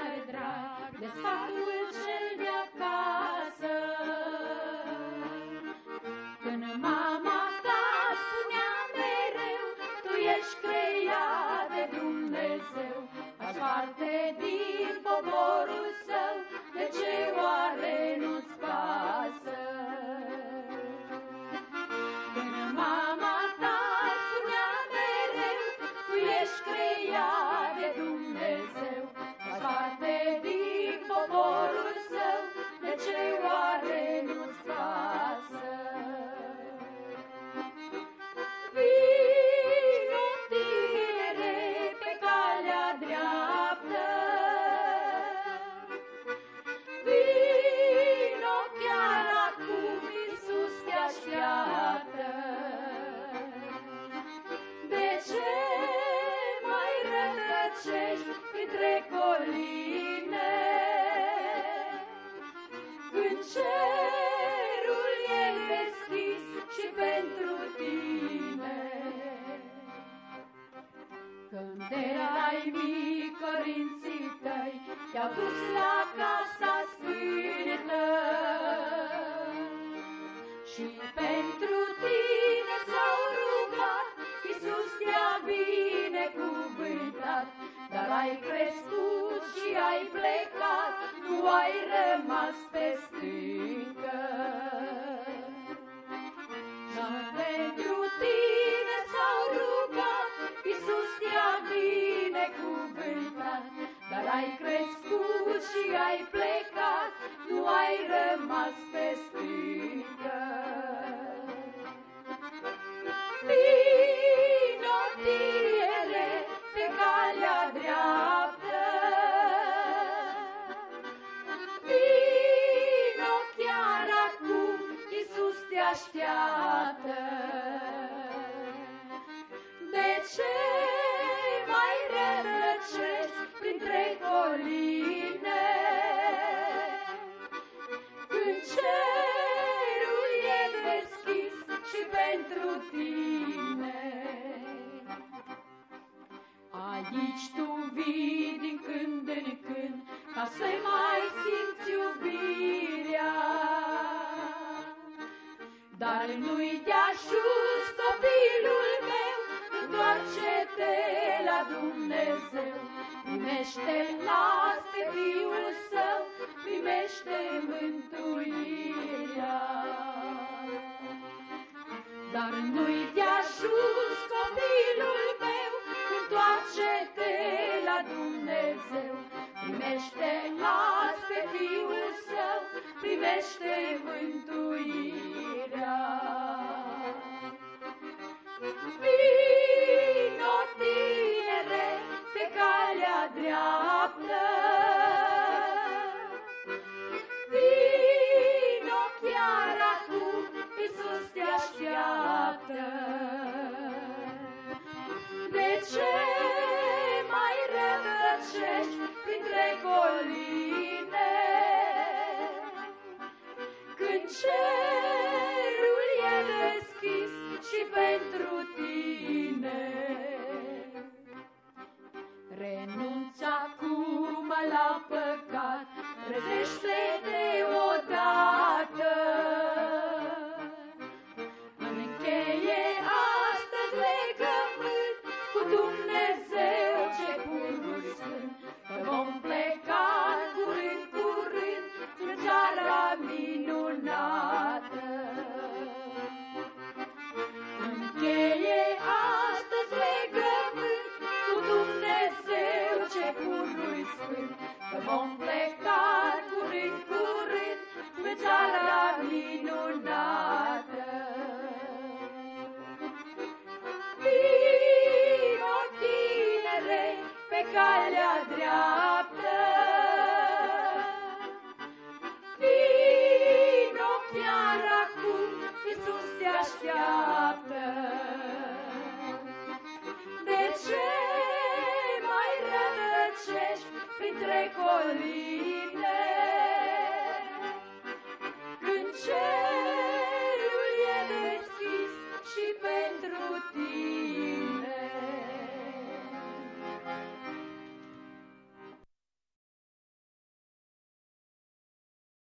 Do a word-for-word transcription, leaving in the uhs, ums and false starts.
mare drag de sfatul cel de acasă. Când mama ta spunea mereu, tu ești creat de Dumnezeu, faci parte din poporul său, de ce oare nu-ți pasă? Când mama ta spunea mereu, tu ești creat de Dumnezeu, faci parte din poporul său, de ce oare nu-ți pasă? Vino, tinere, pe calea dreaptă, vino, chiar acum Iisus te așteaptă. De ce mai rătăcești printre coline, când cerul e deschis și pentru tine? Când erai mic, părinții tăi te-au dus la casa sfântă și pentru tine s-au rugat, Iisus te-a binecuvântat, dar ai crescut și ai plecat, nu ai rămas pe stâncă. Dar pentru tine s-au rugat, Iisus te-a binecuvântat, dar ai crescut și ai plecat, nu ai rămas pe stâncă. Vino, tinere, pe calea dreaptă, vino, chiar acum Iisus te așteaptă. De ce mai rătăcești printre coline, când cerul e deschis și pentru tine? Aici tu vii din când în când ca să mai simți iubirea, dar nu-i te ajuns, copilul meu, întoarce-te la Dumnezeu, primește-L las pe Fiul Său, primește mântuirea. Dar nu-i te ajuns, copilul meu, întoarce-te la Dumnezeu, primește-L las pe Fiul Său, primește mântuirea. Vino, tinere, pe calea dreaptă, vino, chiar acum Iisus te așteaptă. De ce mai rătăcești printre coline, când cerul e deschis și pentru tine? Renunță acum la păcat, trezește-te odată, încheie astăzi legământ cu Dumnezeu ce pur sfânt, că vom pleca curând, curând în țara minunată. Încheie astăzi legământ cu Dumnezeu ce pur sfânt, că vom pleca curând, curând în țara minunată. Vino, tinere, pe calea dreaptă, vino, chiar acum Iisus te așteaptă. De ce mai rătăcești printre colini,